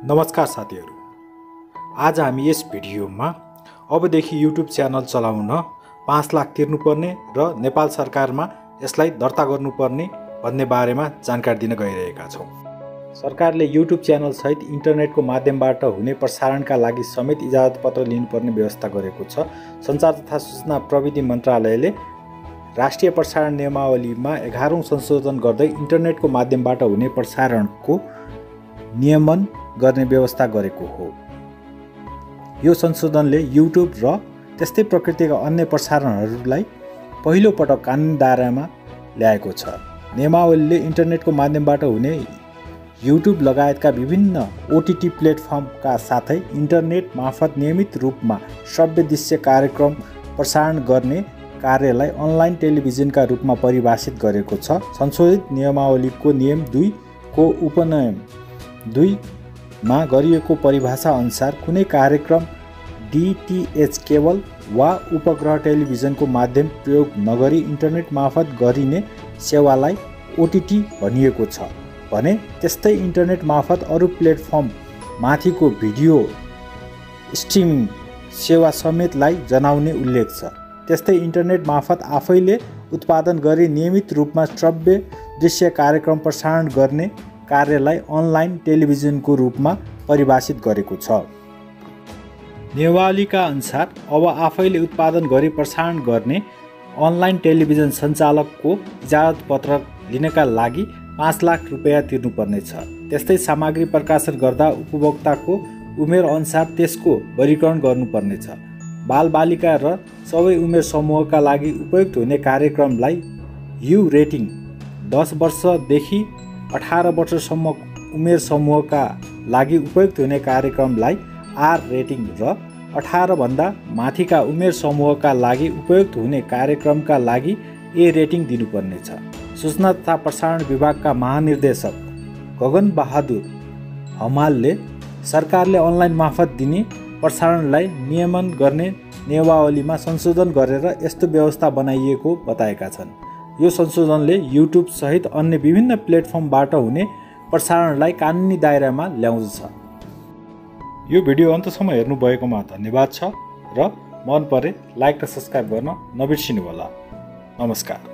नमस्कार साथीहरू, आज हामी यस भिडियोमा अबदेखि युट्युब च्यानल चलाउन 5 लाख तिर्नुपर्ने र नेपाल सरकारमा यसलाई दर्ता गर्नुपर्ने भन्ने बारेमा जानकारी दिन गइरहेका छौँ। सरकारले युट्युब च्यानल सहित इन्टरनेटको माध्यमबाट हुने प्रसारणका लागि समेत इजाजत पत्र लिनुपर्ने व्यवस्था गरेको छ। सञ्चार तथा सूचना प्रविधि मन्त्रालयले राष्ट्रिय प्रसारण नियमावलीमा 11औं संशोधन गर्दै इन्टरनेटको माध्यमबाट हुने प्रसारणको नियमन गर्ने व्यवस्था गरेको हो। यो संशोधनले युट्युब र त्यस्तै प्रकृतिका अन्य प्रसारणहरूलाई पहिलो पटक कानुनी दायरामा ल्याएको छ। नियमावलीले इन्टरनेटको माध्यमबाट हुने युट्युब लगायतका विभिन्न ओटिटी प्लेटफर्मका साथै इन्टरनेट मार्फत नियमित रूपमा श्रव्य दृश्य कार्यक्रम प्रसारण गर्ने कार्यलाई अनलाइन टेलिभिजनका रूपमा परिभाषित गरेको छ। संशोधित नियमावलीको नियम 2 को उपनियम 2 मा गरिएको परिभाषा अनुसार कुनै कार्यक्रम डीटीएच केबल वा उपग्रह टेलिभिजनको माध्यम प्रयोग नगरी इन्टरनेट मार्फत गरिने सेवालाई ओटिटी भनिएको छ भने त्यस्तै इन्टरनेट मार्फत अरू प्लेटफर्म माथिको भिडियो स्ट्रिमिङ सेवा समेतलाई जनाउने उल्लेख छ। त्यस्तै इन्टरनेट मार्फत आफैले उत्पादन गरी नियमित रूपमा श्रव्य दृश्य कार्यक्रम प्रसारण गर्ने कार्यलाई अनलाइन टेलिभिजनको रूपमा परिभाषित गरेको छ। नियमावलीका अनुसार अब आफैले उत्पादन गरी प्रसारण गर्ने अनलाइन टेलिभिजन सञ्चालकको इजाजत पत्र लिनका लागि 5 लाख रुपैयाँ तिर्नुपर्नेछ। त्यस्तै सामग्री प्रकाशन गर्दा उपभोक्ताको उमेर अनुसार त्यसको वर्गीकरण गर्नुपर्नेछ। बालबालिका र सबै उमेर समूहका लागि उपयुक्त हुने कार्यक्रमलाई यू रेटिङ, 10 वर्षदेखि 18 वर्षसम्म उमेर समूहका लागि उपयुक्त हुने कार्यक्रमलाई आर रेटिङ र 18 भन्दा माथिका उमेर समूहका लागि उपयुक्त हुने कार्यक्रमका लागि ए रेटिङ दिनुपर्नेछ। सूचना तथा प्रसारण विभागका महानिर्देशक गगन बहादुर हमालले सरकारले अनलाइन मार्फत दिने प्रसारणलाई नियमन गर्ने नियमावलीमा संशोधन गरेर यस्तो व्यवस्था बनाइएको बताएका छन्। यो संशोधनले युट्युब सहित अन्य विभिन्न प्लेटफर्मबाट हुने प्रसारणलाई कानुनी दायरामा ल्याउँछ। यो भिडियो अन्तसम्म हेर्नुभएकोमा धन्यवाद छ र मन परे लाइक र सब्स्क्राइब गर्न नबिर्सिनुहोला। नमस्कार।